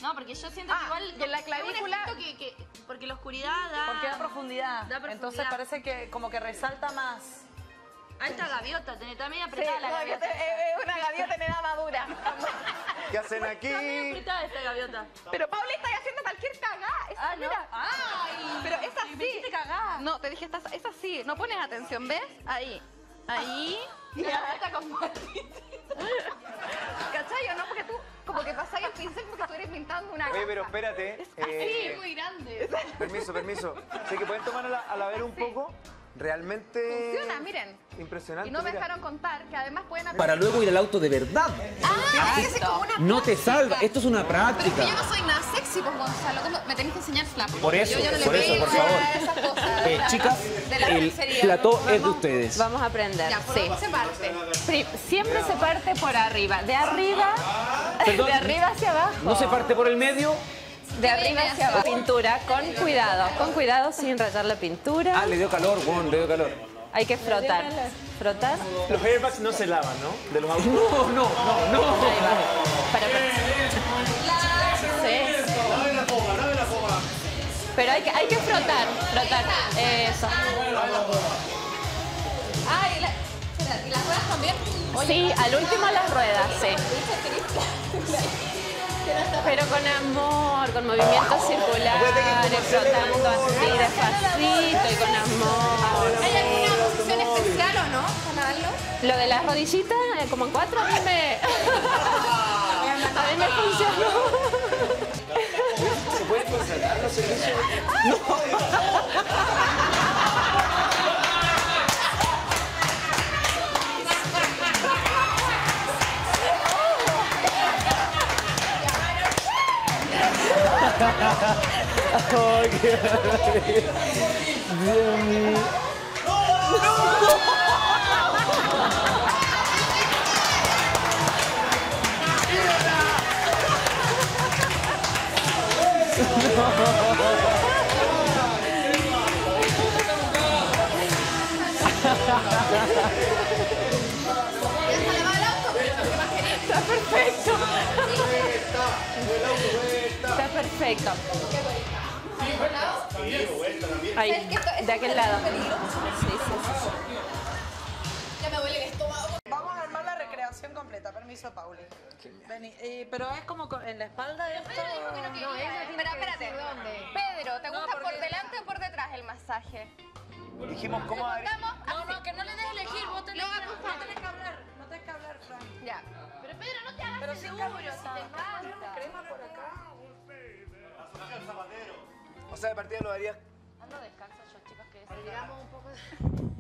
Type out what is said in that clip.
No, porque yo siento que igual... que en la clavícula... porque la oscuridad da... Porque da profundidad. Da profundidad. Entonces parece que como que resalta más. Alta gaviota, está medio apretada la gaviota. gaviota. Es una gaviota en edad madura. ¿Qué hacen aquí? Está medio apretada esta gaviota. Pero Pauli está haciendo cualquier cagada. Mira. ¡Ay! Pero es así. Me dijiste cagada. No, te dije, es así. No pones atención, ¿ves? Ahí. Ya, está con Martín. ¿Cachai o no? Porque tú como que pasáis el pincel porque tú eres pintando una Oye, pero espérate. Es muy grande. Permiso. Sé que pueden tomar a la ver un poco. Realmente... Funciona, miren. Impresionante. Y no me dejaron contar que además pueden... Para luego ir al auto de verdad. Es como una No te salva, esto es una Pero es práctica. que yo no soy nada sexy, pues Gonzalo. ¿Cómo? Me tenés que enseñar flap. Por eso, yo no le por veo favor. a esas cosas. Chicas, de la el lencería. plató es de ustedes. Vamos a aprender. Ya, ¿por dónde se parte? Siempre se parte por arriba. De arriba, Perdón. de arriba hacia abajo. No se parte por el medio. De arriba hacia abajo. Pintura, con cuidado sin rayar la pintura. Ah, le dio calor, Juan, le dio calor. Hay que frotar. Frotar. Los airbags no se lavan, ¿no? De los autos. No. Ahí va. Para sí. Pero hay que frotar. Eso. ¿Y las ruedas también? Sí, al último las ruedas, sí. Pero con amor, con movimientos circulares, frotando así despacito y con amor. ¿Hay alguna posición especial o no para darlo? Lo de las rodillitas, como en 4, a mí me funcionó. ¿Se pueden contratar los servicios? Ay, qué maravilla. Dios mío. Está perfecto. Está perfecto. Ahí, de aquel lado. Sí. Ya me duele el estómago. Vamos a armar la recreación completa. Permiso, Pauli. Vení. Pero es como en la espalda de esto. No, espérate. Pedro, ¿te gusta por delante o por detrás el masaje? Dijimos cómo... No, que no le des elegir. Vos tenés que hablar. No tenés que hablar, Fran. Ya. Pero Pedro, no te hagas Pero el sin seguro, camisa. si te encanta. Crema por acá. O sea, de partida lo darías... Ando descansa yo, chicos, que Olvidamos un poco de...